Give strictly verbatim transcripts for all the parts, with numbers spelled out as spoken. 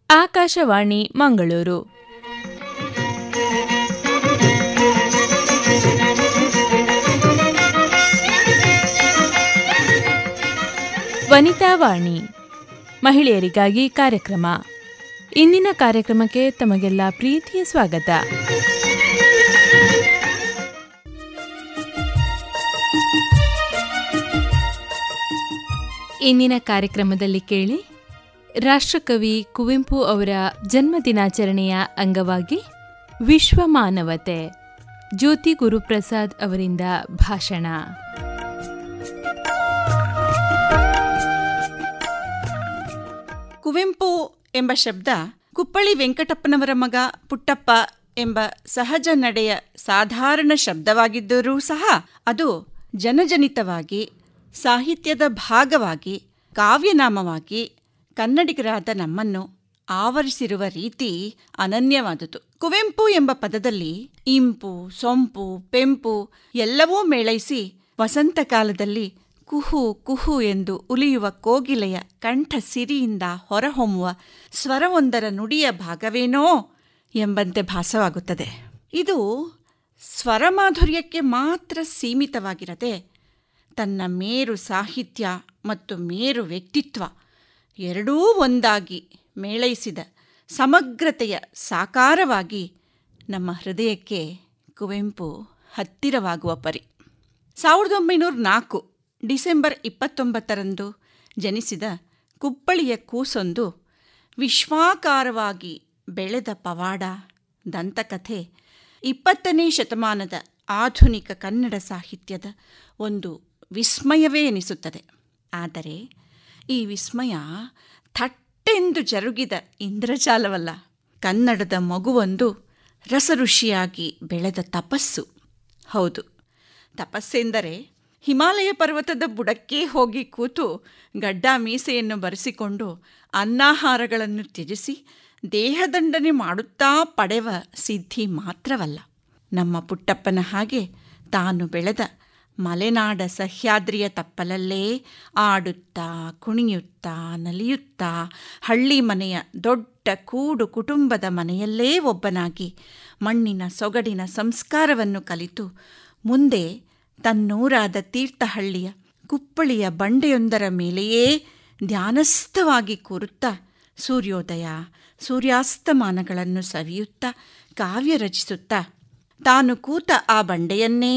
ಆಕಾಶವಾಣಿ ಮಂಗಳೂರು. ವನಿತಾವಾಣಿ ಮಹಿಳೆಯರಿಗಾಗಿ ಕಾರ್ಯಕ್ರಮ. ಇಂದಿನ ಕಾರ್ಯಕ್ರಮಕ್ಕೆ ತಮಗೆಲ್ಲ ಪ್ರೀತಿಯ ಸ್ವಾಗತ. ಇಂದಿನ ಕಾರ್ಯಕ್ರಮದಲ್ಲಿ ಕೇಳಿ, ರಾಷ್ಟ್ರಕವಿ ಕುವೆಂಪು ಅವರ ಜನ್ಮದಿನಾಚರಣೆಯ ಅಂಗವಾಗಿ ವಿಶ್ವ ಮಾನವತೆ, ಜ್ಯೋತಿ ಗುರುಪ್ರಸಾದ್ ಅವರಿಂದ ಭಾಷಣ. ಕುವೆಂಪು ಎಂಬ ಶಬ್ದ ಕುಪ್ಪಳಿ ವೆಂಕಟಪ್ಪನವರ ಮಗ ಪುಟ್ಟಪ್ಪ ಎಂಬ ಸಹಜ ನಡೆಯ ಸಾಧಾರಣ ಶಬ್ದವಾಗಿದ್ದರೂ ಸಹ ಅದು ಜನಜನಿತವಾಗಿ, ಸಾಹಿತ್ಯದ ಭಾಗವಾಗಿ, ಕಾವ್ಯನಾಮವಾಗಿ ಕನ್ನಡಿಗರಾದ ನಮ್ಮನ್ನು ಆವರಿಸಿರುವ ರೀತಿ ಅನನ್ಯವಾದುದು. ಕುವೆಂಪು ಎಂಬ ಪದದಲ್ಲಿ ಇಂಪು, ಸೊಂಪು, ಪೆಂಪು ಎಲ್ಲವೂ ಮೇಳೈಸಿ ವಸಂತ ಕಾಲದಲ್ಲಿ ಕುಹು ಕುಹು ಎಂದು ಉಲಿಯುವ ಕೋಗಿಲೆಯ ಕಂಠ ಸಿರಿಯಿಂದ ಹೊರಹೊಮ್ಮುವ ಸ್ವರವೊಂದರ ನುಡಿಯ ಭಾಗವೇನೋ ಎಂಬಂತೆ ಭಾಸವಾಗುತ್ತದೆ. ಇದು ಸ್ವರಮಾಧುರ್ಯಕ್ಕೆ ಮಾತ್ರ ಸೀಮಿತವಾಗಿರದೆ ತನ್ನ ಮೇರು ಸಾಹಿತ್ಯ ಮತ್ತು ಮೇರು ವ್ಯಕ್ತಿತ್ವ ಎರಡೂ ಒಂದಾಗಿ ಮೇಳೈಸಿದ ಸಮಗ್ರತೆಯ ಸಾಕಾರವಾಗಿ ನಮ್ಮ ಹೃದಯಕ್ಕೆ ಕುವೆಂಪು ಹತ್ತಿರವಾಗುವ ಪರಿ. ಸಾವಿರದ ಒಂಬೈನೂರ ನಾಲ್ಕು ಡಿಸೆಂಬರ್ ಇಪ್ಪತ್ತೊಂಬತ್ತರಂದು ಜನಿಸಿದ ಕುಪ್ಪಳಿಯ ಕೂಸೊಂದು ವಿಶ್ವಾಕಾರವಾಗಿ ಬೆಳೆದ ಪವಾಡ, ದಂತಕಥೆ ಇಪ್ಪತ್ತನೇ ಶತಮಾನದ ಆಧುನಿಕ ಕನ್ನಡ ಸಾಹಿತ್ಯದ ಒಂದು ವಿಸ್ಮಯವೇ ಎನಿಸುತ್ತದೆ. ಆದರೆ ಈ ವಿಸ್ಮಯ ಥಟ್ಟೆಂದು ಜರುಗಿದ ಇಂದ್ರಜಾಲವಲ್ಲ, ಕನ್ನಡದ ಮಗುವೊಂದು ರಸಋಷಿಯಾಗಿ ಬೆಳೆದ ತಪಸ್ಸು. ಹೌದು, ತಪಸ್ಸೆಂದರೆ ಹಿಮಾಲಯ ಪರ್ವತದ ಬುಡಕ್ಕೇ ಹೋಗಿ ಕೂತು ಗಡ್ಡ ಮೀಸೆಯನ್ನು ಬರೆಸಿಕೊಂಡು ಅನ್ನಾಹಾರಗಳನ್ನು ತ್ಯಜಿಸಿ ದೇಹದಂಡನೆ ಮಾಡುತ್ತಾ ಪಡೆವ ಸಿದ್ಧಿ ಮಾತ್ರವಲ್ಲ. ನಮ್ಮ ಪುಟ್ಟಪ್ಪನ ಹಾಗೆ ತಾನು ಬೆಳೆದ ಮಲೆನಾಡ ಸಹ್ಯಾದ್ರಿಯ ತಪ್ಪಲಲ್ಲೇ ಆಡುತ್ತಾ, ಕುಣಿಯುತ್ತಾ, ನಲಿಯುತ್ತಾ, ಹಳ್ಳಿ ಮನೆಯ ದೊಡ್ಡ ಕೂಡು ಕುಟುಂಬದ ಮನೆಯಲ್ಲೇ ಒಬ್ಬನಾಗಿ ಮಣ್ಣಿನ ಸೊಗಡಿನ ಸಂಸ್ಕಾರವನ್ನು ಕಲಿತು ಮುಂದೆ ತನ್ನೂರಾದ ತೀರ್ಥಹಳ್ಳಿಯ ಕುಪ್ಪಳಿಯ ಬಂಡೆಯೊಂದರ ಮೇಲೆಯೇ ಧ್ಯಾನಸ್ಥವಾಗಿ ಕೂರುತ್ತಾ ಸೂರ್ಯೋದಯ ಸೂರ್ಯಾಸ್ತಮಾನಗಳನ್ನು ಸವಿಯುತ್ತಾ ಕಾವ್ಯ ರಚಿಸುತ್ತಾ ತಾನು ಕೂತ ಆ ಬಂಡೆಯನ್ನೇ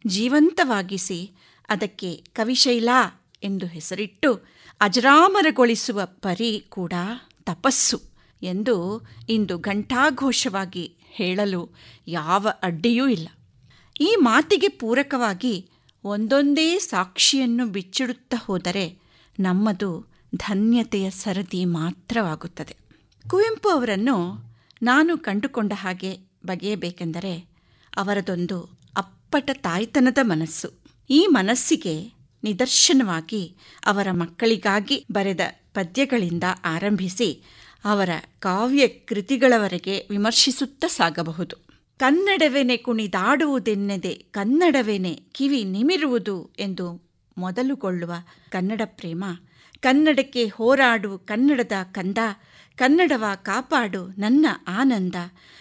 ಜೀವಂತವಾಗಿಸಿ ಅದಕ್ಕೆ ಕವಿಶೈಲ ಎಂದು ಹೆಸರಿಟ್ಟು ಅಜರಾಮರಗೊಳಿಸುವ ಪರಿ ಕೂಡ ತಪಸ್ಸು ಎಂದು ಇಂದು ಘಂಟಾಘೋಷವಾಗಿ ಹೇಳಲು ಯಾವ ಅಡ್ಡಿಯೂ ಇಲ್ಲ. ಈ ಮಾತಿಗೆ ಪೂರಕವಾಗಿ ಒಂದೊಂದೇ ಸಾಕ್ಷಿಯನ್ನು ಬಿಚ್ಚಿಡುತ್ತಾ ಹೋದರೆ ನಮ್ಮದು ಧನ್ಯತೆಯ ಸರದಿ ಮಾತ್ರವಾಗುತ್ತದೆ. ಕುವೆಂಪು ಅವರನ್ನು ನಾನು ಕಂಡುಕೊಂಡ ಹಾಗೆ ಬಗೆಯಬೇಕೆಂದರೆ ಅವರದೊಂದು ಅಪ್ಪಟ ತಾಯ್ತನದ ಮನಸ್ಸು. ಈ ಮನಸ್ಸಿಗೆ ನಿದರ್ಶನವಾಗಿ ಅವರ ಮಕ್ಕಳಿಗಾಗಿ ಬರೆದ ಪದ್ಯಗಳಿಂದ ಆರಂಭಿಸಿ ಅವರ ಕಾವ್ಯ ಕೃತಿಗಳವರೆಗೆ ವಿಮರ್ಶಿಸುತ್ತಾ ಸಾಗಬಹುದು. ಕನ್ನಡವೇನೆ ಕುಣಿದಾಡುವುದೆನ್ನೆದೆ, ಕನ್ನಡವೇನೆ ಕಿವಿ ನಿಮಿರುವುದು ಎಂದು ಮೊದಲುಗೊಳ್ಳುವ ಕನ್ನಡ ಪ್ರೇಮ, ಕನ್ನಡಕ್ಕೆ ಹೋರಾಡು ಕನ್ನಡದ ಕಂದ, ಕನ್ನಡವ ಕಾಪಾಡು ನನ್ನ ಆನಂದ,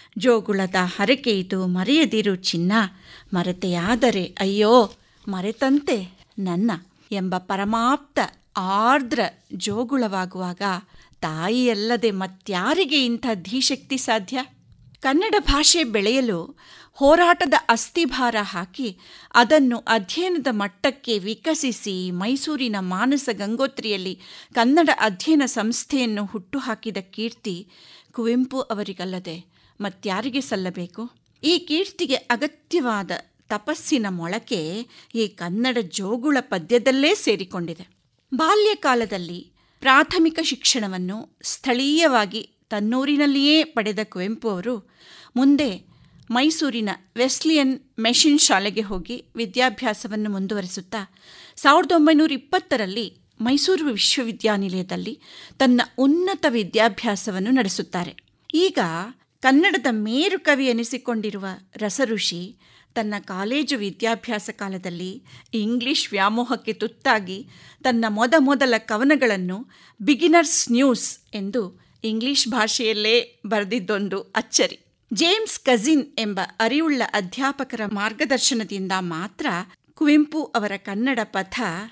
ಜೋಗುಳದ ಹರಕೆಯಿದು ಮರೆಯದಿರು ಚಿನ್ನ, ಮರೆತೆಯಾದರೆ ಅಯ್ಯೋ ಮರೆತಂತೆ ನನ್ನ ಎಂಬ ಪರಮಾಪ್ತ ಆರ್ದ್ರ ಜೋಗುಳವಾಗುವಾಗ ತಾಯಿಯಲ್ಲದೆ ಮತ್ಯಾರಿಗೆ ಇಂಥ ಧೀಶಕ್ತಿ ಸಾಧ್ಯ? ಕನ್ನಡ ಭಾಷೆ ಬೆಳೆಯಲು ಹೋರಾಟದ ಅಸ್ಥಿಭಾರ ಹಾಕಿ ಅದನ್ನು ಅಧ್ಯಯನದ ಮಟ್ಟಕ್ಕೆ ವಿಕಸಿಸಿ ಮೈಸೂರಿನ ಮಾನಸ ಗಂಗೋತ್ರಿಯಲ್ಲಿ ಕನ್ನಡ ಅಧ್ಯಯನ ಸಂಸ್ಥೆಯನ್ನು ಹುಟ್ಟುಹಾಕಿದ ಕೀರ್ತಿ ಕುವೆಂಪು ಅವರಿಗಲ್ಲದೆ ಮತ್ಯಾರಿಗೆ ಸಲ್ಲಬೇಕು? ಈ ಕೀರ್ತಿಗೆ ಅಗತ್ಯವಾದ ತಪಸ್ಸಿನ ಮೊಳಕೆ ಈ ಕನ್ನಡ ಜೋಗುಳ ಪದ್ಯದಲ್ಲೇ ಸೇರಿಕೊಂಡಿದೆ. ಬಾಲ್ಯಕಾಲದಲ್ಲಿ ಪ್ರಾಥಮಿಕ ಶಿಕ್ಷಣವನ್ನು ಸ್ಥಳೀಯವಾಗಿ ತನ್ನೂರಿನಲ್ಲಿಯೇ ಪಡೆದ ಕುವೆಂಪು ಅವರು ಮುಂದೆ ಮೈಸೂರಿನ ವೆಸ್ಲಿಯನ್ ಮೆಷಿನ್ ಶಾಲೆಗೆ ಹೋಗಿ ವಿದ್ಯಾಭ್ಯಾಸವನ್ನು ಮುಂದುವರಿಸುತ್ತಾ ಸಾವಿರದ ಒಂಬೈನೂರ ಇಪ್ಪತ್ತರಲ್ಲಿ ಮೈಸೂರು ವಿಶ್ವವಿದ್ಯಾನಿಲಯದಲ್ಲಿ ತನ್ನ ಉನ್ನತ ವಿದ್ಯಾಭ್ಯಾಸವನ್ನು ನಡೆಸುತ್ತಾರೆ. ಈಗ ಕನ್ನಡದ ಮೇರು ಕವಿ ಎನಿಸಿಕೊಂಡಿರುವ ರಸಋಷಿ ತನ್ನ ಕಾಲೇಜು ವಿದ್ಯಾಭ್ಯಾಸ ಕಾಲದಲ್ಲಿ ಇಂಗ್ಲಿಷ್ ವ್ಯಾಮೋಹಕ್ಕೆ ತುತ್ತಾಗಿ ತನ್ನ ಮೊದಮೊದಲ ಕವನಗಳನ್ನು ಬಿಗಿನರ್ಸ್ ನ್ಯೂಸ್ ಎಂದು ಇಂಗ್ಲಿಷ್ ಭಾಷೆಯಲ್ಲೇ ಬರೆದಿದ್ದೊಂದು ಅಚ್ಚರಿ. ಜೇಮ್ಸ್ ಕಜಿನ್ ಎಂಬ ಅರಿವುಳ್ಳ ಅಧ್ಯಾಪಕರ ಮಾರ್ಗದರ್ಶನದಿಂದ ಮಾತ್ರ ಕುವೆಂಪು ಅವರ ಕನ್ನಡ ಪಥ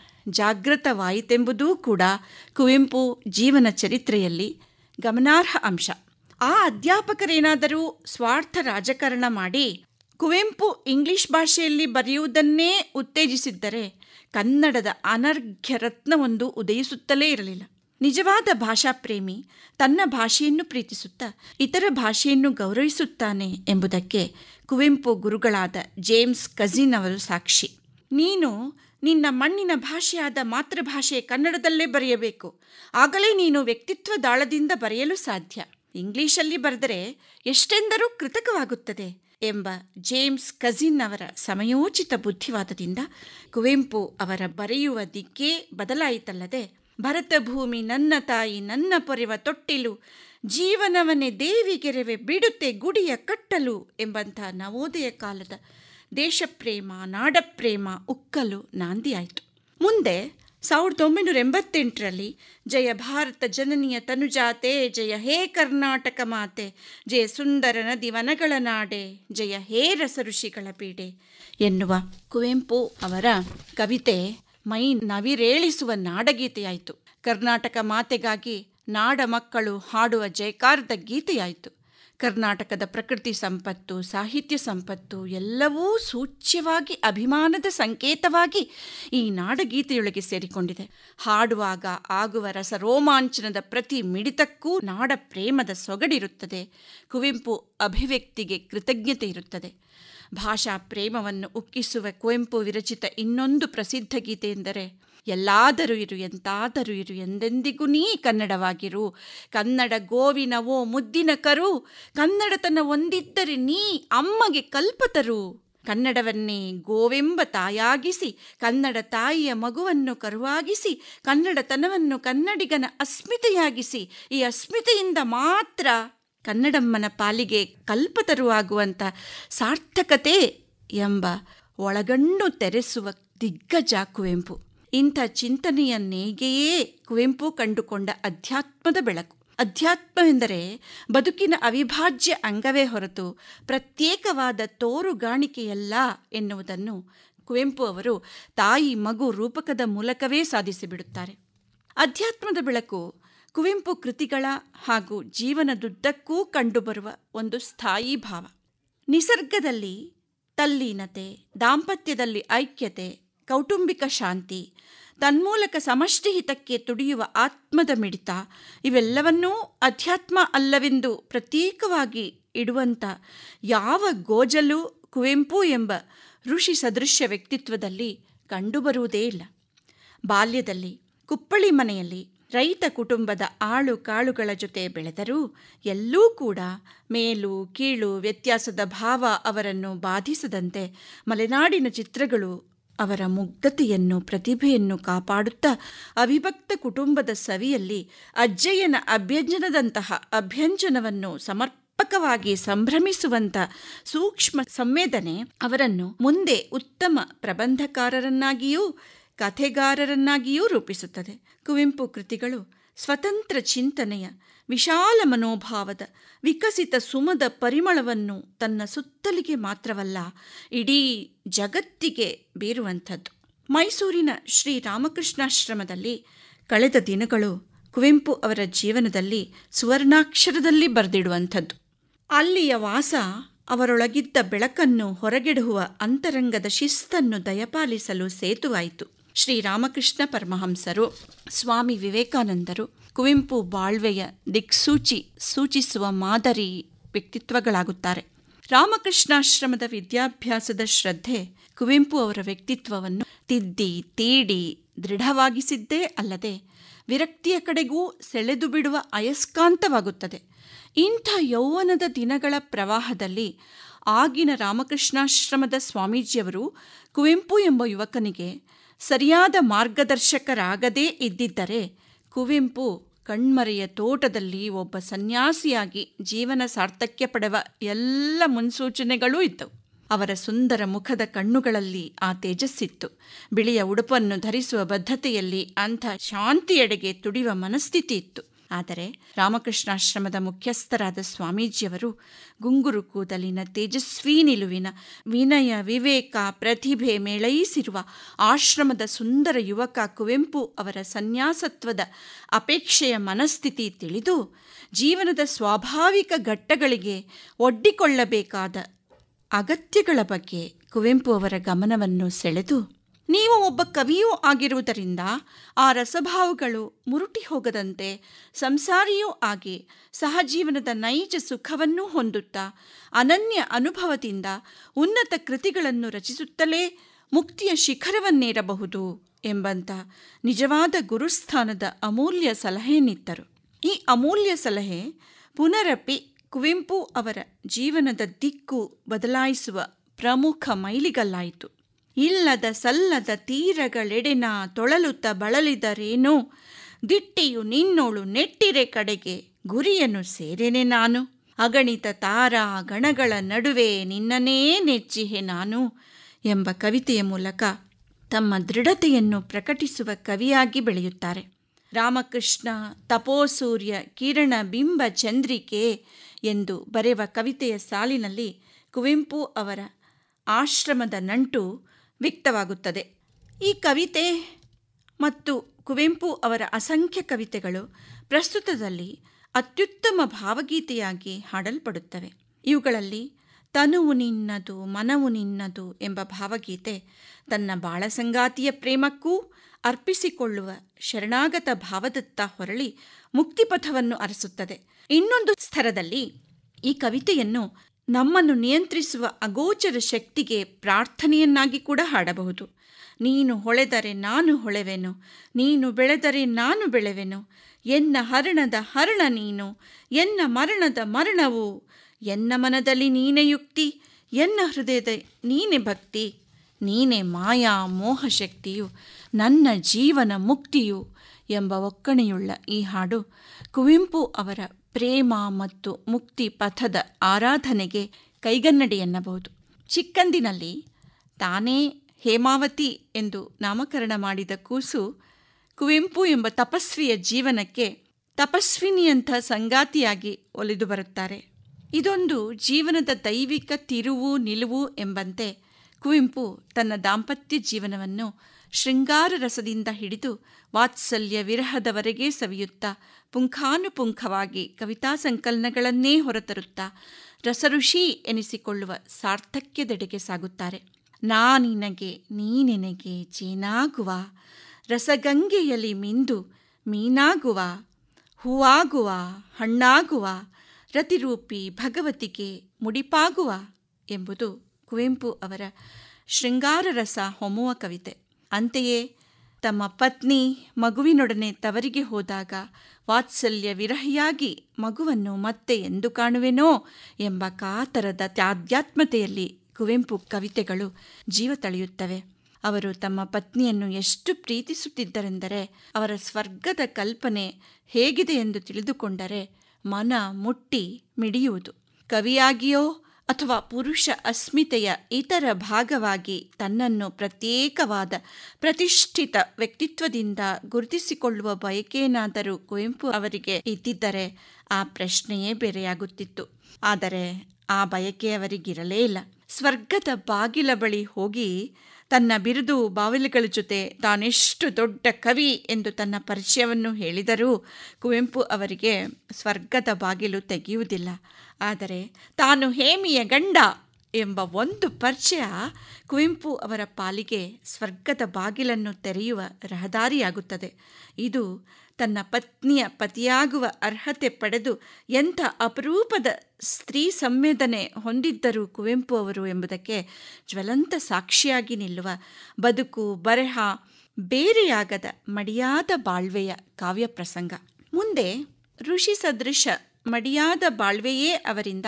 ಜಾಗೃತವಾಯಿತೆಂಬುದೂ ಕೂಡ ಕುವೆಂಪು ಜೀವನ ಚರಿತ್ರೆಯಲ್ಲಿ ಗಮನಾರ್ಹ ಅಂಶ. ಆ ಅಧ್ಯಾಪಕರೇನಾದರೂ ಸ್ವಾರ್ಥ ರಾಜಕಾರಣ ಮಾಡಿ ಕುವೆಂಪು ಇಂಗ್ಲಿಷ್ ಭಾಷೆಯಲ್ಲಿ ಬರೆಯುವುದನ್ನೇ ಉತ್ತೇಜಿಸಿದ್ದರೆ ಕನ್ನಡದ ಅನರ್ಘ್ಯ ರತ್ನವೊಂದು ಉದಯಿಸುತ್ತಲೇ ಇರಲಿಲ್ಲ. ನಿಜವಾದ ಭಾಷಾ ಪ್ರೇಮಿ ತನ್ನ ಭಾಷೆಯನ್ನು ಪ್ರೀತಿಸುತ್ತಾ ಇತರ ಭಾಷೆಯನ್ನು ಗೌರವಿಸುತ್ತಾನೆ ಎಂಬುದಕ್ಕೆ ಕುವೆಂಪು ಗುರುಗಳಾದ ಜೇಮ್ಸ್ ಕಜಿನ್ ಅವರು ಸಾಕ್ಷಿ. ನೀನು ನಿನ್ನ ಮಣ್ಣಿನ ಭಾಷೆಯಾದ ಮಾತೃಭಾಷೆ ಕನ್ನಡದಲ್ಲೇ ಬರೆಯಬೇಕು, ಆಗಲೇ ನೀನು ವ್ಯಕ್ತಿತ್ವ ದಾಳದಿಂದ ಬರೆಯಲು ಸಾಧ್ಯ. ಇಂಗ್ಲಿಷಲ್ಲಿ ಬರೆದರೆ ಎಷ್ಟೆಂದರೂ ಕೃತಕವಾಗುತ್ತದೆ ಎಂಬ ಜೇಮ್ಸ್ ಕಜಿನ್ ಅವರ ಸಮಯೋಚಿತ ಬುದ್ಧಿವಾದದಿಂದ ಕುವೆಂಪು ಅವರ ಬರೆಯುವ ದಿಕ್ಕೇ ಬದಲಾಯಿತಲ್ಲದೆ, ಭರತ ಭೂಮಿ ನನ್ನ ತಾಯಿ ನನ್ನ ಪೊರೆವ ತೊಟ್ಟಿಲು, ಜೀವನವನ್ನೇ ದೇವಿಗೆರೆವೆ ಬಿಡುತ್ತೆ ಗುಡಿಯ ಕಟ್ಟಲು ಎಂಬಂಥ ನವೋದಯ ಕಾಲದ ದೇಶಪ್ರೇಮ ನಾಡಪ್ರೇಮ ಉಕ್ಕಲು ನಾಂದಿಯಾಯಿತು. ಮುಂದೆ ಸಾವಿರದ ಒಂಬೈನೂರ ಎಂಬತ್ತೆಂಟರಲ್ಲಿ ಜಯ ಭಾರತ ಜನನಿಯ ತನುಜಾತೆ, ಜಯ ಹೇ ಕರ್ನಾಟಕ ಮಾತೆ, ಜಯ ಸುಂದರ ನದಿ ವನಗಳ ನಾಡೆ, ಜಯ ಹೇ ರಸಋಷಿಗಳ ಪೀಡೆ ಎನ್ನುವ ಕುವೆಂಪು ಅವರ ಕವಿತೆ ಮೈ ನವಿರೇಳಿಸುವ ನಾಡಗೀತೆಯಾಯಿತು. ಕರ್ನಾಟಕ ಮಾತೆಗಾಗಿ ನಾಡ ಮಕ್ಕಳು ಹಾಡುವ ಜಯಕಾರದ ಗೀತೆಯಾಯಿತು. ಕರ್ನಾಟಕದ ಪ್ರಕೃತಿ ಸಂಪತ್ತು, ಸಾಹಿತ್ಯ ಸಂಪತ್ತು ಎಲ್ಲವೂ ಸೂಚ್ಯವಾಗಿ ಅಭಿಮಾನದ ಸಂಕೇತವಾಗಿ ಈ ನಾಡಗೀತೆಯೊಳಗೆ ಸೇರಿಕೊಂಡಿದೆ. ಹಾಡುವಾಗ ಆಗುವ ರಸ ರೋಮಾಂಚನದ ಪ್ರತಿ ಮಿಡಿತಕ್ಕೂ ನಾಡ ಪ್ರೇಮದ ಸೊಗಡಿರುತ್ತದೆ. ಕುವೆಂಪು ಅಭಿವ್ಯಕ್ತಿಗೆ ಕೃತಜ್ಞತೆ ಇರುತ್ತದೆ. ಭಾಷಾ ಪ್ರೇಮವನ್ನು ಉಕ್ಕಿಸುವ ಕುವೆಂಪು ವಿರಚಿತ ಇನ್ನೊಂದು ಪ್ರಸಿದ್ಧ ಗೀತೆ ಎಂದರೆ ಎಲ್ಲಾದರೂ ಇರು ಎಂತಾದರೂ ಇರು ಎಂದೆಂದಿಗೂ ನೀ ಕನ್ನಡವಾಗಿರು, ಕನ್ನಡ ಗೋವಿನವೋ ಮುದ್ದಿನ ಕರು, ಕನ್ನಡತನ ಒಂದಿದ್ದರೆ ನೀ ಅಮ್ಮಗೆ ಕಲ್ಪತರು. ಕನ್ನಡವನ್ನೇ ಗೋವೆಂಬ ತಾಯಾಗಿಸಿ, ಕನ್ನಡ ತಾಯಿಯ ಮಗುವನ್ನು ಕರುವಾಗಿಸಿ, ಕನ್ನಡತನವನ್ನು ಕನ್ನಡಿಗನ ಅಸ್ಮಿತೆಯಾಗಿಸಿ, ಈ ಅಸ್ಮಿತೆಯಿಂದ ಮಾತ್ರ ಕನ್ನಡಮ್ಮನ ಪಾಲಿಗೆ ಕಲ್ಪತರುವಾಗುವಂಥ ಸಾರ್ಥಕತೆ ಎಂಬ ಒಳಗಣ್ಣು ತೆರೆಸುವ ದಿಗ್ಗಜ ಕುವೆಂಪು. ಇಂಥ ಚಿಂತನೆಯ ನೇಗೆಯೇ ಕುವೆಂಪು ಕಂಡುಕೊಂಡ ಅಧ್ಯಾತ್ಮದ ಬೆಳಕು. ಅಧ್ಯಾತ್ಮವೆಂದರೆ ಬದುಕಿನ ಅವಿಭಾಜ್ಯ ಅಂಗವೇ ಹೊರತು ಪ್ರತ್ಯೇಕವಾದ ತೋರುಗಾಣಿಕೆಯಲ್ಲ ಎನ್ನುವುದನ್ನು ಕುವೆಂಪು ಅವರು ತಾಯಿ ಮಗು ರೂಪಕದ ಮೂಲಕವೇ ಸಾಧಿಸಿಬಿಡುತ್ತಾರೆ. ಅಧ್ಯಾತ್ಮದ ಬೆಳಕು ಕುವೆಂಪು ಕೃತಿಗಳ ಹಾಗೂ ಜೀವನದುದ್ದಕ್ಕೂ ಕಂಡುಬರುವ ಒಂದು ಸ್ಥಾಯಿ ಭಾವ. ನಿಸರ್ಗದಲ್ಲಿ ತಲ್ಲೀನತೆ, ದಾಂಪತ್ಯದಲ್ಲಿ ಐಕ್ಯತೆ, ಕೌಟುಂಬಿಕ ಶಾಂತಿ, ತನ್ಮೂಲಕ ಸಮಷ್ಟಿ ಹಿತಕ್ಕೆ ತುಡಿಯುವ ಆತ್ಮದ ಮಿಡಿತ ಇವೆಲ್ಲವನ್ನೂ ಅಧ್ಯಾತ್ಮ ಅಲ್ಲವೆಂದು ಪ್ರತ್ಯೇಕವಾಗಿ ಇಡುವಂಥ ಯಾವ ಗೋಜಲು ಕುವೆಂಪು ಎಂಬ ಋಷಿ ಸದೃಶ್ಯ ವ್ಯಕ್ತಿತ್ವದಲ್ಲಿ ಕಂಡುಬರುವುದೇ ಇಲ್ಲ. ಬಾಲ್ಯದಲ್ಲಿ ಕುಪ್ಪಳಿ ಮನೆಯಲ್ಲಿ ರೈತ ಕುಟುಂಬದ ಆಳು ಕಾಳುಗಳ ಜೊತೆ ಬೆಳೆದರೂ ಎಲ್ಲೂ ಕೂಡ ಮೇಲು ಕೀಳು ವ್ಯತ್ಯಾಸದ ಭಾವ ಅವರನ್ನು ಬಾಧಿಸದಂತೆ ಮಲೆನಾಡಿನ ಚಿತ್ರಗಳು ಅವರ ಮುಗ್ಧತೆಯನ್ನು ಪ್ರತಿಭೆಯನ್ನು ಕಾಪಾಡುತ್ತಾ ಅವಿಭಕ್ತ ಕುಟುಂಬದ ಸವಿಯಲ್ಲಿ ಅಜ್ಜಯ್ಯನ ಅಭ್ಯಂಜನದಂತಹ ಅಭ್ಯಂಜನವನ್ನು ಸಮರ್ಪಕವಾಗಿ ಸಂಭ್ರಮಿಸುವಂಥ ಸೂಕ್ಷ್ಮ ಸಂವೇದನೆ ಅವರನ್ನು ಮುಂದೆ ಉತ್ತಮ ಪ್ರಬಂಧಕಾರರನ್ನಾಗಿಯೂ ಕಥೆಗಾರರನ್ನಾಗಿಯೂ ರೂಪಿಸುತ್ತದೆ. ಕುವೆಂಪು ಕೃತಿಗಳು ಸ್ವತಂತ್ರ ಚಿಂತನೆಯ, ವಿಶಾಲ ಮನೋಭಾವದ, ವಿಕಸಿತ ಸುಮದ ಪರಿಮಳವನ್ನು ತನ್ನ ಸುತ್ತಲಿಗೆ ಮಾತ್ರವಲ್ಲ ಇಡೀ ಜಗತ್ತಿಗೆ ಬೀರುವಂಥದ್ದು. ಮೈಸೂರಿನ ಶ್ರೀರಾಮಕೃಷ್ಣಾಶ್ರಮದಲ್ಲಿ ಕಳೆದ ದಿನಗಳು ಕುವೆಂಪು ಅವರ ಜೀವನದಲ್ಲಿ ಸುವರ್ಣಾಕ್ಷರದಲ್ಲಿ ಬರೆದಿಡುವಂಥದ್ದು. ಅಲ್ಲಿಯ ವಾಸ ಅವರೊಳಗಿದ್ದ ಬೆಳಕನ್ನು ಹೊರಗೆಡುವ ಅಂತರಂಗದ ಶಿಸ್ತನ್ನು ದಯಪಾಲಿಸಲು ಸೇತುವಾಯಿತು. ಶ್ರೀರಾಮಕೃಷ್ಣ ಪರಮಹಂಸರು, ಸ್ವಾಮಿ ವಿವೇಕಾನಂದರು ಕುವೆಂಪು ಬಾಳ್ವೆಯ ದಿಕ್ಸೂಚಿ ಸೂಚಿಸುವ ಮಾದರಿ ವ್ಯಕ್ತಿತ್ವಗಳಾಗುತ್ತಾರೆ. ರಾಮಕೃಷ್ಣಾಶ್ರಮದ ವಿದ್ಯಾಭ್ಯಾಸದ ಶ್ರದ್ಧೆ ಕುವೆಂಪು ಅವರ ವ್ಯಕ್ತಿತ್ವವನ್ನು ತಿದ್ದಿ ತೀಡಿ ದೃಢವಾಗಿಸಿದ್ದೇ ಅಲ್ಲದೆ ವಿರಕ್ತಿಯ ಕಡೆಗೂ ಸೆಳೆದು ಬಿಡುವ ಅಯಸ್ಕಾಂತವಾಗುತ್ತದೆ. ಇಂಥ ಯೌವನದ ದಿನಗಳ ಪ್ರವಾಹದಲ್ಲಿ ಆಗಿನ ರಾಮಕೃಷ್ಣಾಶ್ರಮದ ಸ್ವಾಮೀಜಿಯವರು ಕುವೆಂಪು ಎಂಬ ಯುವಕನಿಗೆ ಸರಿಯಾದ ಮಾರ್ಗದರ್ಶಕರಾಗದೇ ಇದ್ದಿದ್ದರೆ ಕುವೆಂಪು ಕಣ್ಮರೆಯ ತೋಟದಲ್ಲಿ ಒಬ್ಬ ಸನ್ಯಾಸಿಯಾಗಿ ಜೀವನ ಸಾರ್ಥಕ್ಯ ಪಡೆವ ಎಲ್ಲ ಮುನ್ಸೂಚನೆಗಳೂ ಇದ್ದವು. ಅವರ ಸುಂದರ ಮುಖದ ಕಣ್ಣುಗಳಲ್ಲಿ ಆ ತೇಜಸ್ಸಿತ್ತು. ಬಿಳಿಯ ಉಡುಪನ್ನು ಧರಿಸುವ ಬದ್ಧತೆಯಲ್ಲಿ ಅಂಥ ಶಾಂತಿಯೆಡೆಗೆ ತುಡಿಯುವ ಮನಸ್ಥಿತಿ ಇತ್ತು. ಆದರೆ ರಾಮಕೃಷ್ಣಾಶ್ರಮದ ಮುಖ್ಯಸ್ಥರಾದ ಸ್ವಾಮೀಜಿಯವರು ಗುಂಗುರು ಕೂದಲಿನ ತೇಜಸ್ವಿ ನಿಲುವಿನ ವಿನಯ ವಿವೇಕ ಪ್ರತಿಭೆ ಮೇಳೈಸಿರುವ ಆಶ್ರಮದ ಸುಂದರ ಯುವಕ ಕುವೆಂಪು ಅವರ ಸನ್ಯಾಸತ್ವದ ಅಪೇಕ್ಷೆಯ ಮನಸ್ಥಿತಿ ತಿಳಿದು ಜೀವನದ ಸ್ವಾಭಾವಿಕ ಘಟ್ಟಗಳಿಗೆ ಒಡ್ಡಿಕೊಳ್ಳಬೇಕಾದ ಅಗತ್ಯಗಳ ಬಗ್ಗೆ ಕುವೆಂಪು ಅವರ ಗಮನವನ್ನು ಸೆಳೆದು, ನೀವು ಒಬ್ಬ ಕವಿಯೂ ಆಗಿರುವುದರಿಂದ ಆ ರಸಭಾವಗಳು ಮುರುಟಿ ಹೋಗದಂತೆ ಸಂಸಾರಿಯೂ ಆಗಿ ಸಹಜೀವನದ ನೈಜ ಸುಖವನ್ನೂ ಹೊಂದುತ್ತಾ ಅನನ್ಯ ಅನುಭವದಿಂದ ಉನ್ನತ ಕೃತಿಗಳನ್ನು ರಚಿಸುತ್ತಲೇ ಮುಕ್ತಿಯ ಶಿಖರವನ್ನೇರಬಹುದು ಎಂಬಂಥ ನಿಜವಾದ ಗುರುಸ್ಥಾನದ ಅಮೂಲ್ಯ ಸಲಹೆಯನ್ನಿತ್ತರು. ಈ ಅಮೂಲ್ಯ ಸಲಹೆ ಪುನರಪಿ ಕುವೆಂಪು ಅವರ ಜೀವನದ ದಿಕ್ಕು ಬದಲಾಯಿಸುವ ಪ್ರಮುಖ ಮೈಲಿಗಲ್ಲಾಯಿತು. ಇಲ್ಲದ ಸಲ್ಲದ ತೀರಗಳೆಡೆನ ತೊಳಲುತ್ತ ಬಳಲಿದರೇನೋ, ದಿಟ್ಟಿಯು ನಿನ್ನೋಳು ನೆಟ್ಟಿರೆ ಕಡೆಗೆ ಗುರಿಯನ್ನು ಸೇರೆನೆ ನಾನು, ಅಗಣಿತ ತಾರಾ ಗಣಗಳ ನಡುವೆ ನಿನ್ನನೇ ನೆಚ್ಚಿಹೆ ನಾನು ಎಂಬ ಕವಿತೆಯ ಮೂಲಕ ತಮ್ಮ ದೃಢತೆಯನ್ನು ಪ್ರಕಟಿಸುವ ಕವಿಯಾಗಿ ಬೆಳೆಯುತ್ತಾರೆ. ರಾಮಕೃಷ್ಣ ತಪೋಸೂರ್ಯ ಕಿರಣ ಬಿಂಬ ಚಂದ್ರಿಕೆ ಎಂದು ಬರೆಯುವ ಕವಿತೆಯ ಸಾಲಿನಲ್ಲಿ ಕುವೆಂಪು ಅವರ ಆಶ್ರಮದ ನಂಟು ವ್ಯಕ್ತವಾಗುತ್ತದೆ. ಈ ಕವಿತೆ ಮತ್ತು ಕುವೆಂಪು ಅವರ ಅಸಂಖ್ಯ ಕವಿತೆಗಳು ಪ್ರಸ್ತುತದಲ್ಲಿ ಅತ್ಯುತ್ತಮ ಭಾವಗೀತೆಯಾಗಿ ಹಾಡಲ್ಪಡುತ್ತವೆ. ಇವುಗಳಲ್ಲಿ ತನುವು ನಿನ್ನದು ಮನವು ನಿನ್ನದು ಎಂಬ ಭಾವಗೀತೆ ತನ್ನ ಬಾಳಸಂಗಾತಿಯ ಪ್ರೇಮಕ್ಕೂ ಅರ್ಪಿಸಿಕೊಳ್ಳುವ ಶರಣಾಗತ ಭಾವದತ್ತ ಹೊರಳಿ ಮುಕ್ತಿಪಥವನ್ನು ಅರಸುತ್ತದೆ. ಇನ್ನೊಂದು ಸ್ತರದಲ್ಲಿ ಈ ಕವಿತೆಯನ್ನು ನಮ್ಮನ್ನು ನಿಯಂತ್ರಿಸುವ ಅಗೋಚರ ಶಕ್ತಿಗೆ ಪ್ರಾರ್ಥನೆಯನ್ನಾಗಿ ಕೂಡ ಹಾಡಬಹುದು. ನೀನು ಹೊಳೆದರೆ ನಾನು ಹೊಳೆವೆನು, ನೀನು ಬೆಳೆದರೆ ನಾನು ಬೆಳೆವೆನು, ಎನ್ನ ಹರಣದ ಹರಣ ನೀನು, ಎನ್ನ ಮರಣದ ಮರಣವು, ಎನ್ನ ಮನದಲ್ಲಿ ನೀನೆ ಯುಕ್ತಿ, ಎನ್ನ ಹೃದಯದ ನೀನೆ ಭಕ್ತಿ, ನೀನೆ ಮಾಯಾ ಮೋಹಶಕ್ತಿಯು, ನನ್ನ ಜೀವನ ಮುಕ್ತಿಯು ಎಂಬ ಒಕ್ಕಣೆಯುಳ್ಳ ಈ ಹಾಡು ಕುವೆಂಪು ಅವರ ಪ್ರೇಮ ಮತ್ತು ಮುಕ್ತಿ ಪಥದ ಆರಾಧನೆಗೆ ಕೈಗನ್ನಡಿಯನ್ನಬಹುದು. ಚಿಕ್ಕಂದಿನಲ್ಲಿ ತಾನೇ ಹೇಮಾವತಿ ಎಂದು ನಾಮಕರಣ ಮಾಡಿದ ಕೂಸು ಕುವೆಂಪು ಎಂಬ ತಪಸ್ವಿಯ ಜೀವನಕ್ಕೆ ತಪಸ್ವಿನಿಯಂಥ ಸಂಗಾತಿಯಾಗಿ ಒಲಿದು ಬರುತ್ತಾರೆ. ಇದೊಂದು ಜೀವನದ ದೈವಿಕ ತಿರುವು ನಿಲುವು ಎಂಬಂತೆ ಕುವೆಂಪು ತನ್ನ ದಾಂಪತ್ಯ ಜೀವನವನ್ನು ಶೃಂಗಾರ ರಸದಿಂದ ಹಿಡಿದು ವಾತ್ಸಲ್ಯ ವಿರಹದವರೆಗೆ ಸವಿಯುತ್ತಾ ಪುಂಖಾನುಪುಂಖವಾಗಿ ಕವಿತಾ ಸಂಕಲನಗಳನ್ನೇ ಹೊರತರುತ್ತಾ ರಸಋಷಿ ಎನಿಸಿಕೊಳ್ಳುವ ಸಾರ್ಥಕ್ಯದೆಡೆಗೆ ಸಾಗುತ್ತಾರೆ. ನಾನಿನಗೆ ನೀನೆನಗೆ ಜೇನಾಗುವ, ರಸಗಂಗೆಯಲ್ಲಿ ಮಿಂದು ಮೀನಾಗುವ, ಹೂವಾಗುವ ಹಣ್ಣಾಗುವ, ರತಿರೂಪಿ ಭಗವತಿಗೆ ಮುಡಿಪಾಗುವ ಎಂಬುದು ಕುವೆಂಪು ಅವರ ಶೃಂಗಾರ ರಸ ಹೊಮ್ಮುವ ಕವಿತೆ. ಅಂತೆಯೇ ತಮ್ಮ ಪತ್ನಿ ಮಗುವಿನೊಡನೆ ತವರಿಗೆ ಹೋದಾಗ ವಾತ್ಸಲ್ಯ ವಿರಹಿಯಾಗಿ ಮಗುವನ್ನು ಮತ್ತೆ ಎಂದು ಕಾಣುವೆನೋ ಎಂಬ ಕಾತರದ ಆಧ್ಯಾತ್ಮತೆಯಲ್ಲಿ ಕುವೆಂಪು ಕವಿತೆಗಳು ಜೀವ ತಳೆಯುತ್ತವೆ. ಅವರು ತಮ್ಮ ಪತ್ನಿಯನ್ನು ಎಷ್ಟು ಪ್ರೀತಿಸುತ್ತಿದ್ದರೆಂದರೆ ಅವರ ಸ್ವರ್ಗದ ಕಲ್ಪನೆ ಹೇಗಿದೆ ಎಂದು ತಿಳಿದುಕೊಂಡರೆ ಮನ ಮುಟ್ಟಿ ಮಿಡಿಯುವುದು. ಕವಿಯಾಗಿಯೋ ಅಥವಾ ಪುರುಷ ಅಸ್ಮಿತೆಯ ಇತರ ಭಾಗವಾಗಿ ತನ್ನನ್ನು ಪ್ರತ್ಯೇಕವಾದ ಪ್ರತಿಷ್ಠಿತ ವ್ಯಕ್ತಿತ್ವದಿಂದ ಗುರುತಿಸಿಕೊಳ್ಳುವ ಬಯಕೆಯೇನಾದರೂ ಕುವೆಂಪು ಅವರಿಗೆ ಇದ್ದಿದ್ದರೆ ಆ ಪ್ರಶ್ನೆಯೇ ಬೇರೆಯಾಗುತ್ತಿತ್ತು. ಆದರೆ ಆ ಬಯಕೆ ಅವರಿಗಿರಲೇ ಇಲ್ಲ. ಸ್ವರ್ಗದ ಬಾಗಿಲ ಬಳಿ ಹೋಗಿ ತನ್ನ ಬಿರುದು ಬಾವಲಿಗಳ ಜೊತೆ ತಾನೆಷ್ಟು ದೊಡ್ಡ ಕವಿ ಎಂದು ತನ್ನ ಪರಿಚಯವನ್ನು ಹೇಳಿದರೂ ಕುವೆಂಪು ಅವರಿಗೆ ಸ್ವರ್ಗದ ಬಾಗಿಲು ತೆಗೆಯುವುದಿಲ್ಲ. ಆದರೆ ತಾನು ಹೇಮಿಯ ಗಂಡ ಎಂಬ ಒಂದು ಪರಿಚಯ ಕುವೆಂಪು ಅವರ ಪಾಲಿಗೆ ಸ್ವರ್ಗದ ಬಾಗಿಲನ್ನು ತೆರೆಯುವ ರಹದಾರಿಯಾಗುತ್ತದೆ. ಇದು ತನ್ನ ಪತ್ನಿಯ ಪತಿಯಾಗುವ ಅರ್ಹತೆ ಪಡೆದು ಎಂಥ ಅಪರೂಪದ ಸ್ತ್ರೀ ಸಂವೇದನೆ ಹೊಂದಿದ್ದರು ಕುವೆಂಪು ಅವರು ಎಂಬುದಕ್ಕೆ ಜ್ವಲಂತ ಸಾಕ್ಷಿಯಾಗಿ ನಿಲ್ಲುವ ಬದುಕು ಬರೆಹ ಬೇರೆಯಾಗದ ಮಡಿಯಾದ ಬಾಳ್ವೆಯ ಕಾವ್ಯ ಪ್ರಸಂಗ. ಮುಂದೆ ಋಷಿ ಸದೃಶ ಮಡಿಯಾದ ಬಾಳ್ವೆಯೇ ಅವರಿಂದ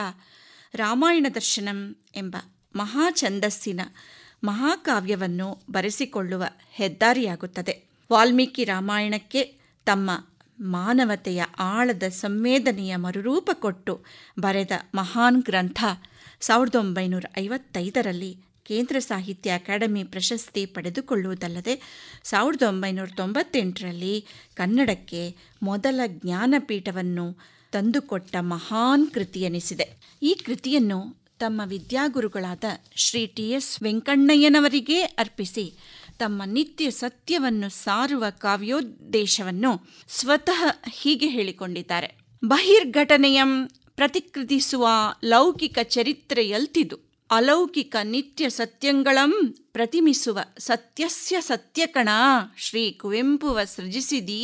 ರಾಮಾಯಣ ದರ್ಶನಂ ಎಂಬ ಮಹಾ ಛಂದಸ್ಸಿನ ಮಹಾಕಾವ್ಯವನ್ನು ಬರೆಸಿಕೊಳ್ಳುವ ಹೆದ್ದಾರಿಯಾಗುತ್ತದೆ. ವಾಲ್ಮೀಕಿ ರಾಮಾಯಣಕ್ಕೆ ತಮ್ಮ ಮಾನವತೆಯ ಆಳದ ಸಂವೇದನೆಯ ಮರುರೂಪ ಕೊಟ್ಟು ಬರೆದ ಮಹಾನ್ ಗ್ರಂಥ ಸಾವಿರದ ಒಂಬೈನೂರ ಐವತ್ತೈದರಲ್ಲಿ ಕೇಂದ್ರ ಸಾಹಿತ್ಯ ಅಕಾಡೆಮಿ ಪ್ರಶಸ್ತಿ ಪಡೆದುಕೊಳ್ಳುವುದಲ್ಲದೆ ಸಾವಿರದ ಒಂಬೈನೂರ ತೊಂಬತ್ತೆಂಟರಲ್ಲಿ ಕನ್ನಡಕ್ಕೆ ಮೊದಲ ಜ್ಞಾನಪೀಠವನ್ನು ತಂದುಕೊಟ್ಟ ಮಹಾನ್ ಕೃತಿ ಎನಿಸಿದೆ. ಈ ಕೃತಿಯನ್ನು ತಮ್ಮ ವಿದ್ಯಾಗುರುಗಳಾದ ಶ್ರೀ ಟಿ ಎಸ್ ವೆಂಕಣ್ಣಯ್ಯನವರಿಗೇ ಅರ್ಪಿಸಿ ತಮ್ಮ ನಿತ್ಯ ಸತ್ಯವನ್ನು ಸಾರುವ ಕಾವ್ಯೋದ್ದೇಶವನ್ನು ಸ್ವತಃ ಹೀಗೆ ಹೇಳಿಕೊಂಡಿದ್ದಾರೆ. ಬಹಿರ್ಘಟನೆಯಂ ಪ್ರತಿಕೃತಿಸುವ ಲೌಕಿಕ ಚರಿತ್ರೆಯಲ್ತಿದು ಅಲೌಕಿಕ ನಿತ್ಯ ಸತ್ಯಂಗಳಂ ಪ್ರತಿಮಿಸುವ ಸತ್ಯಸ್ಯ ಸತ್ಯಕಣ ಶ್ರೀ ಕುವೆಂಪುವ ಸೃಜಿಸಿದೀ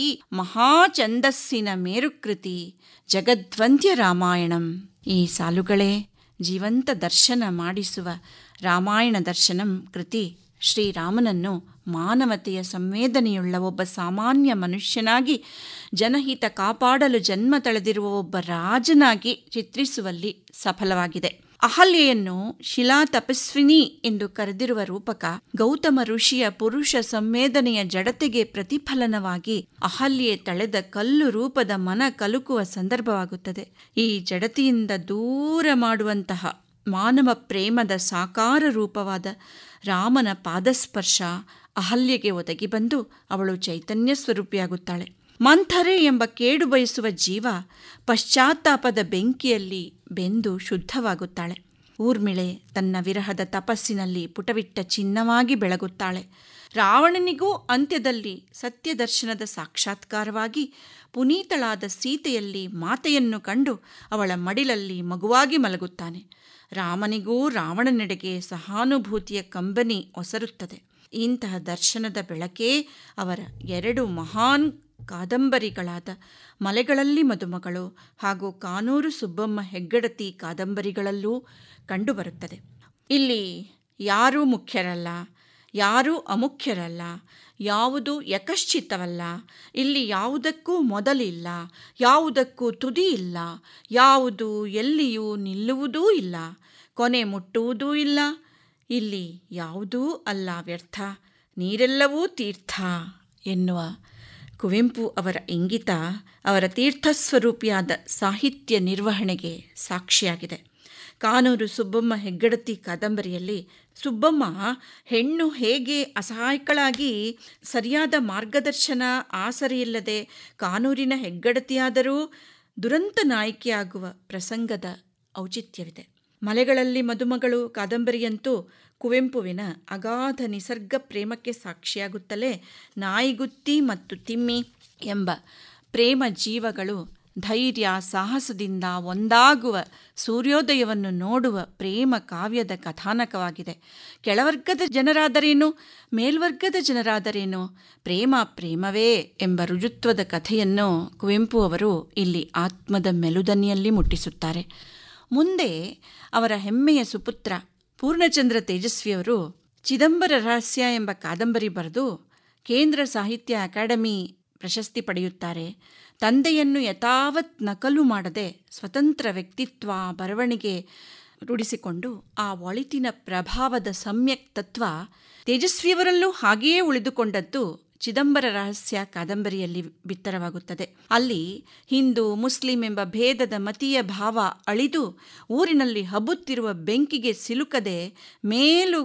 ಮಹಾಛಂದಸ್ಸಿನ ಮೇರುಕೃತಿ ಜಗದ್ವಂದ್ಯ ರಾಮಾಯಣಂ. ಈ ಸಾಲುಗಳೇ ಜೀವಂತ ದರ್ಶನ ಮಾಡಿಸುವ ರಾಮಾಯಣ ದರ್ಶನಂ ಕೃತಿ ಶ್ರೀರಾಮನನ್ನು ಮಾನವತೆಯ ಸಂವೇದನೆಯುಳ್ಳ ಒಬ್ಬ ಸಾಮಾನ್ಯ ಮನುಷ್ಯನಾಗಿ, ಜನಹಿತ ಕಾಪಾಡಲು ಜನ್ಮ ತಳೆದಿರುವ ಒಬ್ಬ ರಾಜನಾಗಿ ಚಿತ್ರಿಸುವಲ್ಲಿ ಸಫಲವಾಗಿದೆ. ಅಹಲ್ಯೆಯನ್ನು ಶಿಲಾ ತಪಸ್ವಿನಿ ಎಂದು ಕರೆದಿರುವ ರೂಪಕ ಗೌತಮ ಋಷಿಯ ಪುರುಷ ಸಂವೇದನೆಯ ಜಡತೆಗೆ ಪ್ರತಿಫಲನವಾಗಿ ಅಹಲ್ಯೆ ತಳೆದ ಕಲ್ಲು ರೂಪದ ಮನ ಕಲುಕುವ ಸಂದರ್ಭವಾಗುತ್ತದೆ. ಈ ಜಡತೆಯಿಂದ ದೂರ ಮಾಡುವಂತಹ ಮಾನವ ಪ್ರೇಮದ ಸಾಕಾರ ರೂಪವಾದ ರಾಮನ ಪಾದಸ್ಪರ್ಶ ಅಹಲ್ಯೆಗೆ ಒದಗಿ ಬಂದು ಅವಳು ಚೈತನ್ಯ ಸ್ವರೂಪಿಯಾಗುತ್ತಾಳೆ. ಮಂಥರೆ ಎಂಬ ಕೇಡು ಬಯಸುವ ಜೀವ ಪಶ್ಚಾತ್ತಾಪದ ಬೆಂಕಿಯಲ್ಲಿ ಬೆಂದು ಶುದ್ಧವಾಗುತ್ತಾಳೆ. ಊರ್ಮಿಳೆ ತನ್ನ ವಿರಹದ ತಪಸ್ಸಿನಲ್ಲಿ ಪುಟವಿಟ್ಟ ಚಿನ್ನವಾಗಿ ಬೆಳಗುತ್ತಾಳೆ. ರಾವಣನಿಗೂ ಅಂತ್ಯದಲ್ಲಿ ಸತ್ಯದರ್ಶನದ ಸಾಕ್ಷಾತ್ಕಾರವಾಗಿ ಪುನೀತಳಾದ ಸೀತೆಯಲ್ಲಿ ಮಾತೆಯನ್ನು ಕಂಡು ಅವಳ ಮಡಿಲಲ್ಲಿ ಮಗುವಾಗಿ ಮಲಗುತ್ತಾನೆ. ರಾಮನಿಗೂ ರಾವಣನೆಡೆಗೆ ಸಹಾನುಭೂತಿಯ ಕಂಬನಿ ಒಸರುತ್ತದೆ. ಇಂತಹ ದರ್ಶನದ ಬೆಳಕೇ ಅವರ ಎರಡು ಮಹಾನ್ ಕಾದಂಬರಿಗಳಾದ ಮಲೆಗಳಲ್ಲಿ ಮದುಮಗಳು ಹಾಗೂ ಕಾನೂರು ಸುಬ್ಬಮ್ಮ ಹೆಗ್ಗಡತಿ ಕಾದಂಬರಿಗಳಲ್ಲೂ ಕಂಡುಬರುತ್ತದೆ. ಇಲ್ಲಿ ಯಾರೂ ಮುಖ್ಯರಲ್ಲ, ಯಾರೂ ಅಮುಖ್ಯರಲ್ಲ, ಯಾವುದು ಯಕಶ್ಚಿತ್ತವಲ್ಲ. ಇಲ್ಲಿ ಯಾವುದಕ್ಕೂ ಮೊದಲಿಲ್ಲ, ಯಾವುದಕ್ಕೂ ತುದಿ ಇಲ್ಲ, ಯಾವುದು ಎಲ್ಲಿಯೂ ನಿಲ್ಲುವುದೂ ಇಲ್ಲ, ಕೊನೆ ಮುಟ್ಟುವುದೂ ಇಲ್ಲ. ಇಲ್ಲಿ ಯಾವುದೂ ಅಲ್ಲ ವ್ಯರ್ಥ, ನೀರೆಲ್ಲವೂ ತೀರ್ಥ ಎನ್ನುವ ಕುವೆಂಪು ಅವರ ಇಂಗಿತ ಅವರ ತೀರ್ಥಸ್ವರೂಪಿಯಾದ ಸಾಹಿತ್ಯ ನಿರ್ವಹಣೆಗೆ ಸಾಕ್ಷಿಯಾಗಿದೆ. ಕಾನೂರು ಸುಬ್ಬಮ್ಮ ಹೆಗ್ಗಡತಿ ಕಾದಂಬರಿಯಲ್ಲಿ ಸುಬ್ಬಮ್ಮ ಹೆಣ್ಣು ಹೇಗೆ ಅಸಹಾಯಕಳಾಗಿ ಸರಿಯಾದ ಮಾರ್ಗದರ್ಶನ ಆಸರೆಯಿಲ್ಲದೆ ಕಾನೂರಿನ ಹೆಗ್ಗಡತಿಯಾದರೂ ದುರಂತ ನಾಯಕಿಯಾಗುವ ಪ್ರಸಂಗದ ಔಚಿತ್ಯವಿದೆ. ಮಲೆಗಳಲ್ಲಿ ಮದುಮಗಳು ಕಾದಂಬರಿಯಂತೂ ಕುವೆಂಪುವಿನ ಅಗಾಧ ನಿಸರ್ಗ ಪ್ರೇಮಕ್ಕೆ ಸಾಕ್ಷಿಯಾಗುತ್ತಲೇ ನಾಯಿಗುತ್ತಿ ಮತ್ತು ತಿಮ್ಮಿ ಎಂಬ ಪ್ರೇಮ ಜೀವಗಳು ಧೈರ್ಯ ಸಾಹಸದಿಂದ ಒಂದಾಗುವ ಸೂರ್ಯೋದಯವನ್ನು ನೋಡುವ ಪ್ರೇಮ ಕಾವ್ಯದ ಕಥಾನಕವಾಗಿದೆ. ಕೆಳವರ್ಗದ ಜನರಾದರೇನು, ಮೇಲ್ವರ್ಗದ ಜನರಾದರೇನು, ಪ್ರೇಮ ಪ್ರೇಮವೇ ಎಂಬ ರುಜುತ್ವದ ಕಥೆಯನ್ನು ಕುವೆಂಪು ಅವರು ಇಲ್ಲಿ ಆತ್ಮದ ಮೆಲುದನಿಯಲ್ಲಿ ಮುಟ್ಟಿಸುತ್ತಾರೆ. ಮುಂದೆ ಅವರ ಹೆಮ್ಮೆಯ ಸುಪುತ್ರ ಪೂರ್ಣಚಂದ್ರ ತೇಜಸ್ವಿಯವರು ಚಿದಂಬರ ರಹಸ್ಯ ಎಂಬ ಕಾದಂಬರಿ ಬರೆದು ಕೇಂದ್ರ ಸಾಹಿತ್ಯ ಅಕಾಡೆಮಿ ಪ್ರಶಸ್ತಿ ಪಡೆಯುತ್ತಾರೆ. ತಂದೆಯನ್ನು ಯಥಾವತ್ ನಕಲು ಮಾಡದೆ ಸ್ವತಂತ್ರ ವ್ಯಕ್ತಿತ್ವ ಬರವಣಿಗೆ ರೂಢಿಸಿಕೊಂಡು ಆ ಒಳಿತಿನ ಪ್ರಭಾವದ ಸಮ್ಯಕ್ ತತ್ವ ತೇಜಸ್ವಿಯವರಲ್ಲೂ ಹಾಗೆಯೇ ಉಳಿದುಕೊಂಡದ್ದು ಚಿದಂಬರ ರಹಸ್ಯ ಕಾದಂಬರಿಯಲ್ಲಿ ಬಿತ್ತರವಾಗುತ್ತದೆ. ಅಲ್ಲಿ ಹಿಂದೂ ಮುಸ್ಲಿಂ ಎಂಬ ಭೇದದ ಮತೀಯ ಭಾವ ಅಳಿದು ಊರಿನಲ್ಲಿ ಹಬ್ಬುತ್ತಿರುವ ಬೆಂಕಿಗೆ ಸಿಲುಕದೆ ಮೇಲು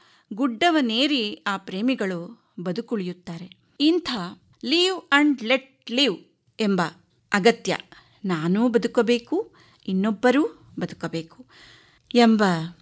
ಗುಡ್ಡವನೇರಿ ಆ ಪ್ರೇಮಿಗಳು ಬದುಕುಳಿಯುತ್ತಾರೆ. ಇಂಥ ಲೀವ್ ಅಂಡ್ ಲೆಟ್ ಲಿವ್ ಎಂಬ ಅಗತ್ಯ, ನಾನೂ ಬದುಕಬೇಕು, ಇನ್ನೊಬ್ಬರೂ ಬದುಕಬೇಕು ಎಂಬ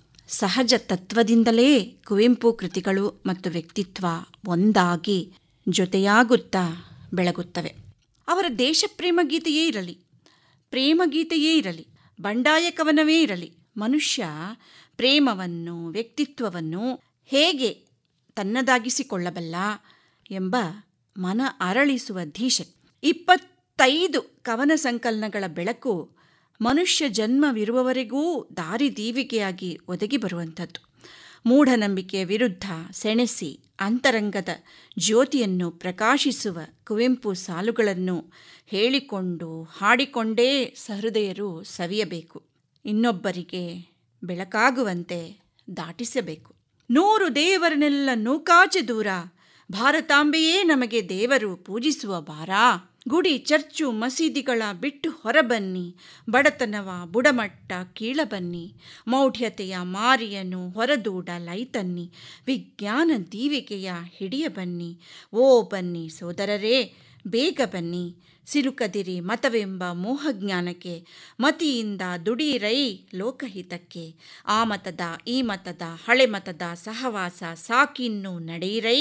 ಸಹಜ ತತ್ವದಿಂದಲೇ ಕುವೆಂಪು ಕೃತಿಗಳು ಮತ್ತು ವ್ಯಕ್ತಿತ್ವ ಒಂದಾಗಿ ಜೊತೆಯಾಗುತ್ತಾ ಬೆಳಗುತ್ತವೆ. ಅವರ ದೇಶಪ್ರೇಮ ಗೀತೆಯೇ ಇರಲಿ, ಪ್ರೇಮಗೀತೆಯೇ ಇರಲಿ, ಬಂಡಾಯ ಕವನವೇ ಇರಲಿ, ಮನುಷ್ಯ ಪ್ರೇಮವನ್ನು ವ್ಯಕ್ತಿತ್ವವನ್ನು ಹೇಗೆ ತನ್ನದಾಗಿಸಿಕೊಳ್ಳಬಲ್ಲ ಎಂಬ ಮನ ಅರಳಿಸುವ ಧೀಶೆ. ಇಪ್ಪತ್ತೈದು ಕವನ ಸಂಕಲನಗಳ ಬೆಳಕು ಮನುಷ್ಯ ಜನ್ಮವಿರುವವರೆಗೂ ದಾರಿದೀವಿಕೆಯಾಗಿ ಒದಗಿ ಬರುವಂಥದ್ದು. ಮೂಢನಂಬಿಕೆಯ ವಿರುದ್ಧ ಸೆಣೆಸಿ ಅಂತರಂಗದ ಜ್ಯೋತಿಯನ್ನು ಪ್ರಕಾಶಿಸುವ ಕುವೆಂಪು ಸಾಲುಗಳನ್ನು ಹೇಳಿಕೊಂಡು ಹಾಡಿಕೊಂಡೇ ಸಹೃದಯರು ಸವಿಯಬೇಕು. ಇನ್ನೊಬ್ಬರಿಗೆ ಬೆಳಕಾಗುವಂತೆ ದಾಟಿಸಬೇಕು. ನೂರು ದೇವರನ್ನೆಲ್ಲ ನೂಕಾಚೆ ದೂರ, ಭಾರತಾಂಬೆಯೇ ನಮಗೆ ದೇವರು ಪೂಜಿಸುವ ಭಾರ ಗುಡಿ ಚರ್ಚು ಮಸೀದಿಗಳ ಬಿಟ್ಟು ಹೊರಬನ್ನಿ, ಬಡತನವ ಬುಡಮಟ್ಟ ಕೀಳಬನ್ನಿ, ಮೌಢ್ಯತೆಯ ಮಾರಿಯನು ಹೊರದೂಡಲೈತನ್ನಿ, ವಿಜ್ಞಾನ ದೀವಿಗೆಯ ಹಿಡಿಯ ಬನ್ನಿ, ಓ ಬನ್ನಿ ಸೋದರರೇ ಬೇಗ ಬನ್ನಿ, ಸಿಲುಕದಿರಿ ಮತವೆಂಬ ಮೋಹಜ್ಞಾನಕ್ಕೆ, ಮತಿಯಿಂದ ದುಡೀರೈ ಲೋಕಹಿತಕ್ಕೆ, ಆ ಮತದ ಈ ಮತದ ಹಳೆ ಮತದ ಸಹವಾಸ ಸಾಕಿನ್ನು ನಡೆಯಿರೈ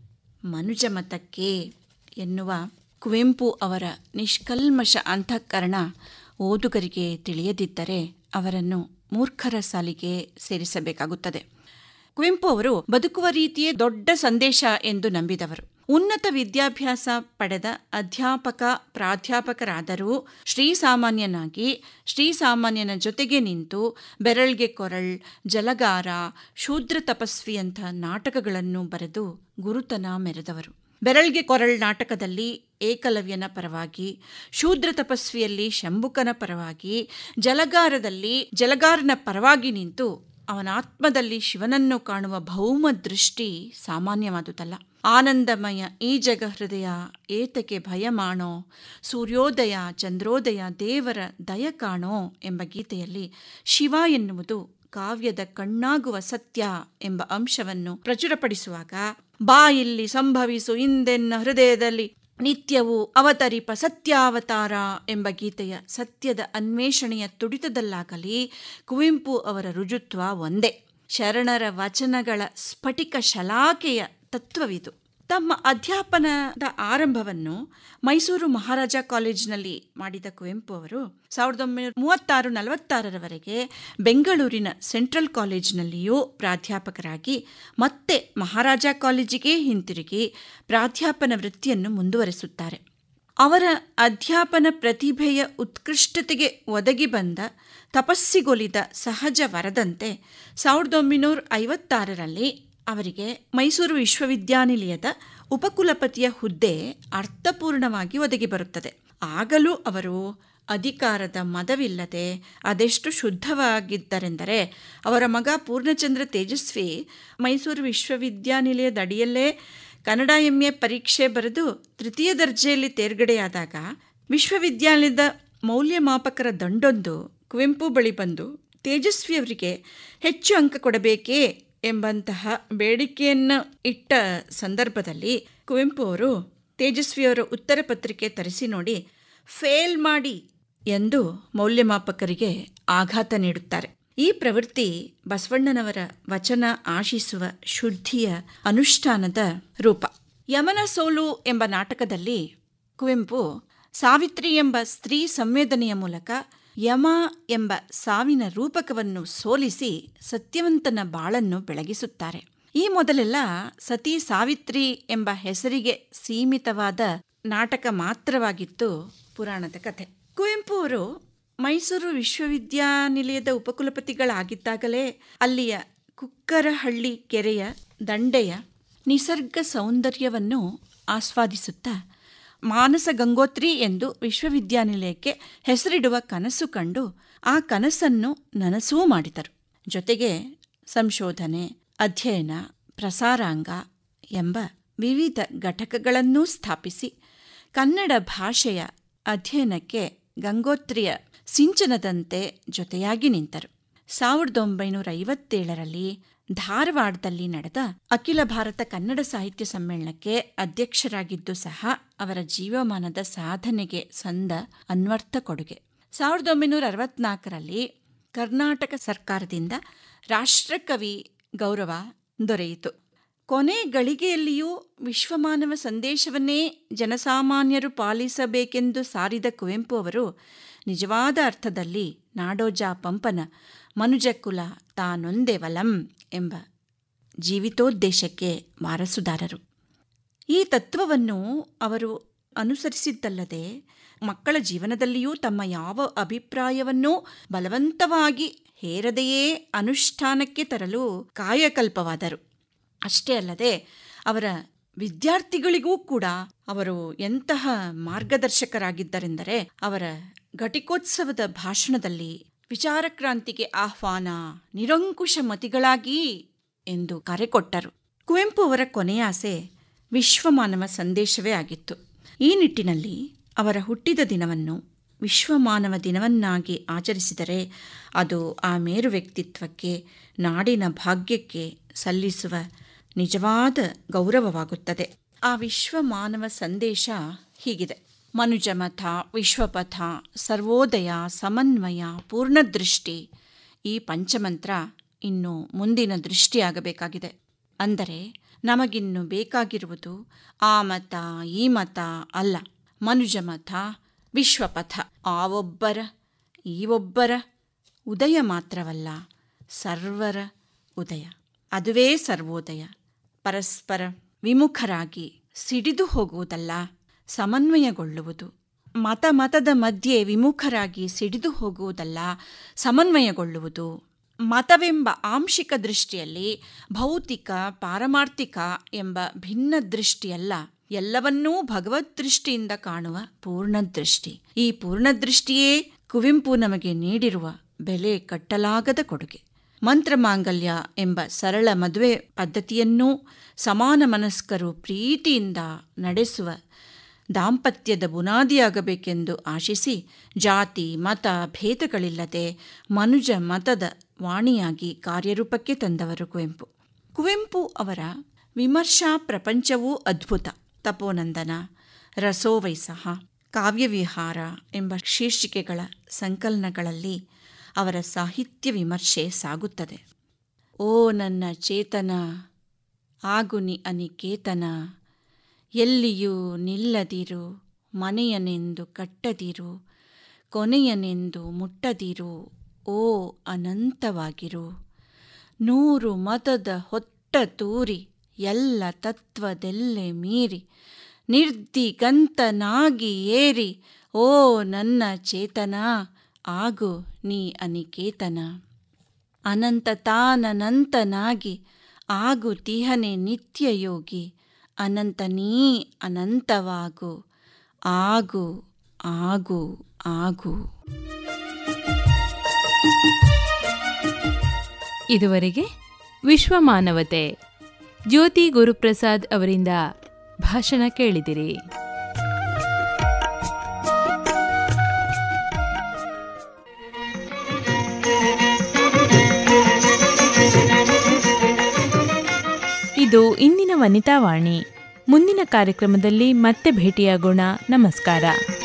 ಮನುಜ ಮತಕ್ಕೆ ಎನ್ನುವ ಕುವೆಂಪು ಅವರ ನಿಷ್ಕಲ್ಮಶ ಅಂತಃಕರಣ ಓದುಗರಿಗೆ ತಿಳಿಯದಿದ್ದರೆ ಅವರನ್ನು ಮೂರ್ಖರ ಸಾಲಿಗೆ ಸೇರಿಸಬೇಕಾಗುತ್ತದೆ. ಕುವೆಂಪು ಅವರು ಬದುಕುವ ರೀತಿಯೇ ದೊಡ್ಡ ಸಂದೇಶ ಎಂದು ನಂಬಿದವರು. ಉನ್ನತ ವಿದ್ಯಾಭ್ಯಾಸ ಪಡೆದ ಅಧ್ಯಾಪಕ ಪ್ರಾಧ್ಯಾಪಕರಾದರೂ ಶ್ರೀಸಾಮಾನ್ಯನಾಗಿ ಶ್ರೀಸಾಮಾನ್ಯನ ಜೊತೆಗೆ ನಿಂತು ಬೆರಳ್ಗೆ ಕೊರಳ್, ಜಲಗಾರ, ಶೂದ್ರ ತಪಸ್ವಿಯಂಥ ನಾಟಕಗಳನ್ನು ಬರೆದು ಗುರುತನ ಮೆರೆದವರು. ಬೆರಳ್ಗೆ ಕೊರಳ್ ನಾಟಕದಲ್ಲಿ ಏಕಲವ್ಯನ ಪರವಾಗಿ, ಶೂದ್ರ ತಪಸ್ವಿಯಲ್ಲಿ ಶಂಭುಕನ ಪರವಾಗಿ, ಜಲಗಾರದಲ್ಲಿ ಜಲಗಾರನ ಪರವಾಗಿ ನಿಂತು ಅವನ ಆತ್ಮದಲ್ಲಿ ಶಿವನನ್ನು ಕಾಣುವ ಭೌಮ ದೃಷ್ಟಿ ಸಾಮಾನ್ಯವಾದುದಲ್ಲ. ಆನಂದಮಯ ಈ ಜಗ ಹೃದಯ ಏತಕ್ಕೆ ಭಯ ಮಾಡೋ, ಸೂರ್ಯೋದಯ ಚಂದ್ರೋದಯ ದೇವರ ದಯ ಕಾಣೋ ಎಂಬ ಗೀತೆಯಲ್ಲಿ ಶಿವ ಎನ್ನುವುದು ಕಾವ್ಯದ ಕಣ್ಣಾಗುವ ಸತ್ಯ ಎಂಬ ಅಂಶವನ್ನು ಪ್ರಚುರಪಡಿಸುವಾಗ, ಬಾ ಇಲ್ಲಿ ಸಂಭವಿಸು ಇಂದೆನ್ನ ಹೃದಯದಲ್ಲಿ ನಿತ್ಯವೂ ಅವತರಿಪ ಸತ್ಯಾವತಾರ ಎಂಬ ಗೀತೆಯ ಸತ್ಯದ ಅನ್ವೇಷಣೆಯ ತುಡಿತದಲ್ಲಾಗಲಿ ಕುವೆಂಪು ಅವರ ರುಜುತ್ವ ಒಂದೇ. ಶರಣರ ವಚನಗಳ ಸ್ಫಟಿಕ ಶಲಾಕೆಯ ತತ್ವವಿದು. ತಮ್ಮ ಅಧ್ಯಾಪನದ ಆರಂಭವನ್ನು ಮೈಸೂರು ಮಹಾರಾಜ ಕಾಲೇಜಿನಲ್ಲಿ ಮಾಡಿದ ಕುವೆಂಪು ಅವರು ಸಾವಿರದ ಒಂಬೈನೂರ ಮೂವತ್ತಾರು ನಲವತ್ತಾರರವರೆಗೆ ಬೆಂಗಳೂರಿನ ಸೆಂಟ್ರಲ್ ಕಾಲೇಜಿನಲ್ಲಿಯೂ ಪ್ರಾಧ್ಯಾಪಕರಾಗಿ ಮತ್ತೆ ಮಹಾರಾಜ ಕಾಲೇಜಿಗೆ ಹಿಂತಿರುಗಿ ಪ್ರಾಧ್ಯಾಪನ ವೃತ್ತಿಯನ್ನು ಮುಂದುವರೆಸುತ್ತಾರೆ. ಅವರ ಅಧ್ಯಾಪನ ಪ್ರತಿಭೆಯ ಉತ್ಕೃಷ್ಟತೆಗೆ ಒದಗಿ ಬಂದ ತಪಸ್ಸಿಗೊಲಿದ ಸಹಜ ವರದಂತೆ ಸಾವಿರದ ಒಂಬೈನೂರ ಐವತ್ತಾರರಲ್ಲಿ ಅವರಿಗೆ ಮೈಸೂರು ವಿಶ್ವವಿದ್ಯಾನಿಲಯದ ಉಪಕುಲಪತಿಯ ಹುದ್ದೆ ಅರ್ಥಪೂರ್ಣವಾಗಿ ಒದಗಿ ಬರುತ್ತದೆ. ಆಗಲೂ ಅವರು ಅಧಿಕಾರದ ಮದವಿಲ್ಲದೆ ಅದೆಷ್ಟು ಶುದ್ಧವಾಗಿದ್ದರೆಂದರೆ, ಅವರ ಮಗ ಪೂರ್ಣಚಂದ್ರ ತೇಜಸ್ವಿ ಮೈಸೂರು ವಿಶ್ವವಿದ್ಯಾನಿಲಯದ ಅಡಿಯಲ್ಲೇ ಕನ್ನಡ ಎಂ ಎ ಪರೀಕ್ಷೆ ಬರೆದು ತೃತೀಯ ದರ್ಜೆಯಲ್ಲಿ ತೇರ್ಗಡೆಯಾದಾಗ ವಿಶ್ವವಿದ್ಯಾಲಯದ ಮೌಲ್ಯಮಾಪಕರ ದಂಡೊಂದು ಕುವೆಂಪು ಬಳಿ ಬಂದು ತೇಜಸ್ವಿಯವರಿಗೆ ಹೆಚ್ಚು ಅಂಕ ಕೊಡಬೇಕೇ ಎಂಬಂತಹ ಬೇಡಿಕೆಯನ್ನು ಇಟ್ಟ ಸಂದರ್ಭದಲ್ಲಿ ಕುವೆಂಪು ಅವರು ತೇಜಸ್ವಿಯವರ ಉತ್ತರ ಪತ್ರಿಕೆ ತರಿಸಿ ನೋಡಿ ಫೇಲ್ ಮಾಡಿ ಎಂದು ಮೌಲ್ಯಮಾಪಕರಿಗೆ ಆಘಾತ ನೀಡುತ್ತಾರೆ. ಈ ಪ್ರವೃತ್ತಿ ಬಸವಣ್ಣನವರ ವಚನ ಆಶಿಸುವ ಶುದ್ಧಿಯ ಅನುಷ್ಠಾನದ ರೂಪ. ಯಮನ ಸೋಲು ಎಂಬ ನಾಟಕದಲ್ಲಿ ಕುವೆಂಪು ಸಾವಿತ್ರಿ ಎಂಬ ಸ್ತ್ರೀ ಸಂವೇದನೆಯ ಮೂಲಕ ಯಮ ಎಂಬ ಸಾವಿನ ರೂಪಕವನ್ನು ಸೋಲಿಸಿ ಸತ್ಯವಂತನ ಬಾಳನ್ನು ಬೆಳಗಿಸುತ್ತಾರೆ. ಈ ಮೊದಲೆಲ್ಲ ಸತಿ ಸಾವಿತ್ರಿ ಎಂಬ ಹೆಸರಿಗೆ ಸೀಮಿತವಾದ ನಾಟಕ ಮಾತ್ರವಾಗಿತ್ತು ಪುರಾಣದ ಕಥೆ. ಕುವೆಂಪು ಅವರು ಮೈಸೂರು ವಿಶ್ವವಿದ್ಯಾನಿಲಯದ ಉಪಕುಲಪತಿಗಳಾಗಿದ್ದಾಗಲೇ ಅಲ್ಲಿಯ ಕುಕ್ಕರಹಳ್ಳಿ ಕೆರೆಯ ದಂಡೆಯ ನಿಸರ್ಗ ಸೌಂದರ್ಯವನ್ನು ಆಸ್ವಾದಿಸುತ್ತಾ ಮಾನಸ ಗಂಗೋತ್ರಿ ಎಂದು ವಿಶ್ವವಿದ್ಯಾನಿಲಯಕ್ಕೆ ಹೆಸರಿಡುವ ಕನಸು ಕಂಡು ಆ ಕನಸನ್ನು ನನಸೂ ಮಾಡಿದರು. ಜೊತೆಗೆ ಸಂಶೋಧನೆ, ಅಧ್ಯಯನ, ಪ್ರಸಾರಾಂಗ ಎಂಬ ವಿವಿಧ ಘಟಕಗಳನ್ನೂ ಸ್ಥಾಪಿಸಿ ಕನ್ನಡ ಭಾಷೆಯ ಅಧ್ಯಯನಕ್ಕೆ ಗಂಗೋತ್ರಿಯ ಸಿಂಚನದಂತೆ ಜೊತೆಯಾಗಿ ನಿಂತರು. ಸಾವಿರದ ಒಂಬೈನೂರ ಐವತ್ತೇಳರಲ್ಲಿ ಧಾರವಾಡದಲ್ಲಿ ನಡೆದ ಅಖಿಲ ಭಾರತ ಕನ್ನಡ ಸಾಹಿತ್ಯ ಸಮ್ಮೇಳನಕ್ಕೆ ಅಧ್ಯಕ್ಷರಾಗಿದ್ದು ಸಹ ಅವರ ಜೀವಮಾನದ ಸಾಧನೆಗೆ ಸಂದ ಅನ್ವರ್ಥ ಕೊಡುಗೆ. ಸಾವಿರದ ಒಂಬೈನೂರ ಅರವತ್ನಾಲ್ಕರಲ್ಲಿ ಕರ್ನಾಟಕ ಸರ್ಕಾರದಿಂದ ರಾಷ್ಟ್ರಕವಿ ಗೌರವ ದೊರೆಯಿತು. ಕೊನೆ ಗಳಿಗೆಯಲ್ಲಿಯೂ ವಿಶ್ವಮಾನವ ಸಂದೇಶವನ್ನೇ ಜನಸಾಮಾನ್ಯರು ಪಾಲಿಸಬೇಕೆಂದು ಸಾರಿದ ಕುವೆಂಪು ಅವರು ನಿಜವಾದ ಅರ್ಥದಲ್ಲಿ ನಾಡೋಜ ಪಂಪನ ಮನುಜಕುಲ ತಾನೊಂದೇ ವಲಂ ಎಂಬ ಜೀವಿತೋದ್ದೇಶಕ್ಕೆ ವಾರಸುದಾರರು. ಈ ತತ್ವವನ್ನು ಅವರು ಅನುಸರಿಸಿದ್ದಲ್ಲದೆ ಮಕ್ಕಳ ಜೀವನದಲ್ಲಿಯೂ ತಮ್ಮ ಯಾವ ಅಭಿಪ್ರಾಯವನ್ನೂ ಬಲವಂತವಾಗಿ ಹೇರದೆಯೇ ಅನುಷ್ಠಾನಕ್ಕೆ ತರಲು ಕಾಯಕಲ್ಪವಾದರು. ಅಷ್ಟೇ ಅಲ್ಲದೆ ಅವರ ವಿದ್ಯಾರ್ಥಿಗಳಿಗೂ ಕೂಡ ಅವರು ಎಂತಹ ಮಾರ್ಗದರ್ಶಕರಾಗಿದ್ದರೆಂದರೆ, ಅವರ ಘಟಿಕೋತ್ಸವದ ಭಾಷಣದಲ್ಲಿ ವಿಚಾರಕ್ರಾಂತಿಗೆ ಆಹ್ವಾನ, ನಿರಂಕುಶ ಮತಿಗಳಾಗಿ ಎಂದು ಕರೆಕೊಟ್ಟರು. ಕುವೆಂಪು ಅವರ ಕೊನೆಯ ಆಸೆ ವಿಶ್ವಮಾನವ ಸಂದೇಶವೇ ಆಗಿತ್ತು. ಈ ನಿಟ್ಟಿನಲ್ಲಿ ಅವರ ಹುಟ್ಟಿದ ದಿನವನ್ನು ವಿಶ್ವಮಾನವ ದಿನವನ್ನಾಗಿ ಆಚರಿಸಿದರೆ ಅದು ಆ ಮೇರು ವ್ಯಕ್ತಿತ್ವಕ್ಕೆ, ನಾಡಿನ ಭಾಗ್ಯಕ್ಕೆ ಸಲ್ಲಿಸುವ ನಿಜವಾದ ಗೌರವವಾಗುತ್ತದೆ. ಆ ವಿಶ್ವಮಾನವ ಸಂದೇಶ ಹೀಗಿದೆ: ಮನುಜಮಥ, ವಿಶ್ವಪಥ, ಸರ್ವೋದಯ, ಸಮನ್ವಯ, ಪೂರ್ಣದೃಷ್ಟಿ. ಈ ಪಂಚಮಂತ್ರ ಇನ್ನು ಮುಂದಿನ ದೃಷ್ಟಿಯಾಗಬೇಕಾಗಿದೆ. ಅಂದರೆ ನಮಗಿನ್ನು ಬೇಕಾಗಿರುವುದು ಆ ಮತ ಈ ಮತ ಅಲ್ಲ, ಮನುಜಮಥ, ವಿಶ್ವಪಥ. ಆ ಒಬ್ಬರ ಈ ಒಬ್ಬರ ಉದಯ ಮಾತ್ರವಲ್ಲ, ಸರ್ವರ ಉದಯ. ಅದುವೇ ಸರ್ವೋದಯ. ಪರಸ್ಪರ ವಿಮುಖರಾಗಿ ಸಿಡಿದು ಹೋಗುವುದಲ್ಲ, ಸಮನ್ವಯಗೊಳ್ಳುವುದು. ಮತ ಮತದ ಮಧ್ಯೆ ವಿಮುಖರಾಗಿ ಸಿಡಿದು ಹೋಗುವುದಲ್ಲ, ಸಮನ್ವಯಗೊಳ್ಳುವುದು. ಮತವೆಂಬ ಆಂಶಿಕ ದೃಷ್ಟಿಯಲ್ಲಿ ಭೌತಿಕ ಪಾರಮಾರ್ಥಿಕ ಎಂಬ ಭಿನ್ನ ದೃಷ್ಟಿಯಲ್ಲ, ಎಲ್ಲವನ್ನೂ ಭಗವದ್ ದೃಷ್ಟಿಯಿಂದ ಕಾಣುವ ಪೂರ್ಣದೃಷ್ಟಿ. ಈ ಪೂರ್ಣದೃಷ್ಟಿಯೇ ಕುವೆಂಪು ನಮಗೆ ನೀಡಿರುವ ಬೆಲೆ ಕಟ್ಟಲಾಗದ ಕೊಡುಗೆ. ಮಂತ್ರಮಾಂಗಲ್ಯ ಎಂಬ ಸರಳ ಮದುವೆ ಪದ್ಧತಿಯನ್ನೂ ಸಮಾನ ಮನಸ್ಕರು ಪ್ರೀತಿಯಿಂದ ನಡೆಸುವ ದಾಂಪತ್ಯದ ಬುನಾದಿಯಾಗಬೇಕೆಂದು ಆಶಿಸಿ, ಜಾತಿ ಮತ ಭೇದಗಳಿಲ್ಲದೆ ಮನುಜ ಮತದ ವಾಣಿಯಾಗಿ ಕಾರ್ಯರೂಪಕ್ಕೆ ತಂದವರು ಕುವೆಂಪು. ಕುವೆಂಪು ಅವರ ವಿಮರ್ಶಾ ಪ್ರಪಂಚವೂ ಅದ್ಭುತ. ತಪೋನಂದನ, ರಸೋವೈಸಹ, ಕಾವ್ಯವಿಹಾರ ಎಂಬ ಶೀರ್ಷಿಕೆಗಳ ಸಂಕಲನಗಳಲ್ಲಿ ಅವರ ಸಾಹಿತ್ಯ ವಿಮರ್ಶೆ ಸಾಗುತ್ತದೆ. ಓ ನನ್ನ ಚೇತನ, ಆಗುನಿ ಅನಿಕೇತನ, ಎಲ್ಲಿಯೂ ನಿಲ್ಲದಿರು, ಮನೆಯನೆಂದು ಕಟ್ಟದಿರು, ಕೊನೆಯನೆಂದು ಮುಟ್ಟದಿರು, ಓ ಅನಂತವಾಗಿರು. ನೂರು ಮತದ ಹೊತ್ತ ತೂರಿ, ಎಲ್ಲ ತತ್ವದೆಲ್ಲೆ ಮೀರಿ, ನಿರ್ದಿಗಂತನಾಗಿ ಏರಿ, ಓ ನನ್ನ ಚೇತನ, ಆಗು ನೀ ಅನಿಕೇತನ. ಅನಂತತಾನಂತನಾಗಿ ಆಗು ತಿಹನೆ ನಿತ್ಯಯೋಗಿ, ಅನಂತ ನೀ ಅನಂತವಾಗು, ಆಗು ಆಗು ಆಗು. ಇದುವರೆಗೆ ವಿಶ್ವಮಾನವತೆ ಜ್ಯೋತಿ ಗುರುಪ್ರಸಾದ್ ಅವರಿಂದ ಭಾಷಣ ಕೇಳಿದಿರಿ. ಇದು ಇಂದಿನ ವನಿತಾವಾಣಿ. ಮುಂದಿನ ಕಾರ್ಯಕ್ರಮದಲ್ಲಿ ಮತ್ತೆ ಭೇಟಿಯಾಗೋಣ. ನಮಸ್ಕಾರ.